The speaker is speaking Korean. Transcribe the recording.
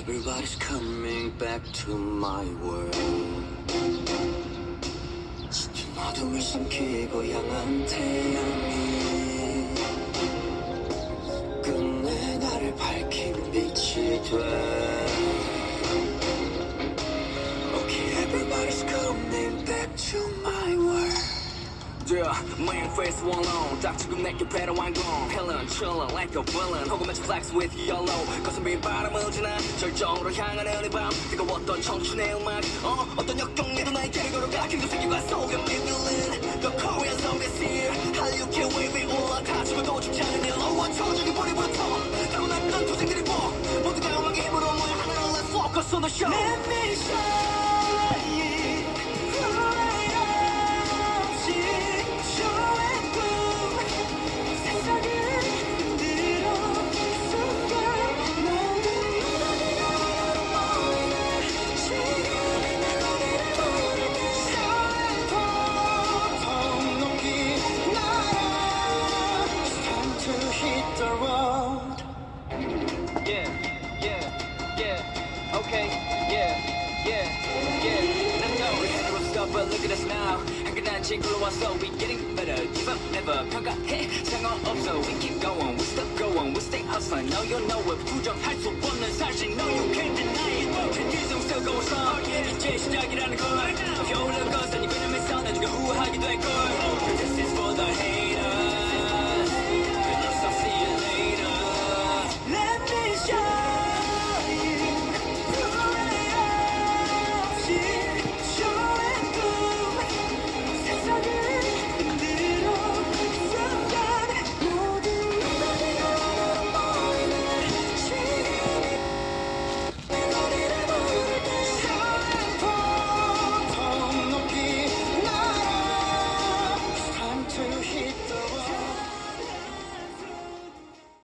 Everybody's coming back to my world. 짙은 어둠을 삼키고 향한 태양이 끝내 나를 밝힌 빛이 돼. Okay, everybody's coming back to my world. Yeah, main face one on 딱 지금 내게 배로 완공 Helen, chillin' like a villain 혹은 마치 flex with yellow 거슴이 바람을 지나 절정으로 향하는 이 밤 뜨거웠던 청춘의 음악 어떤 역경에도 나에게를 걸어가 김도색이와 속에 밀린 The Korean song is here 한류계 웨이브에 올라타 죽어도 죽지 않은 일 원초적인 뿌리부터 타고났던 투쟁들이 모두가 음악의 힘으로 모여 하나로 Let's focus on the show Let me shine But look at us now 한결난 친구로 왔어 We getting better Give up never 평가해 상관없어 We keep going We still going We stay hustling No you know it 부정할 수 없는 사실 No you can't deny it 현기성 still goes on 이제 시작이라는 걸 겨울은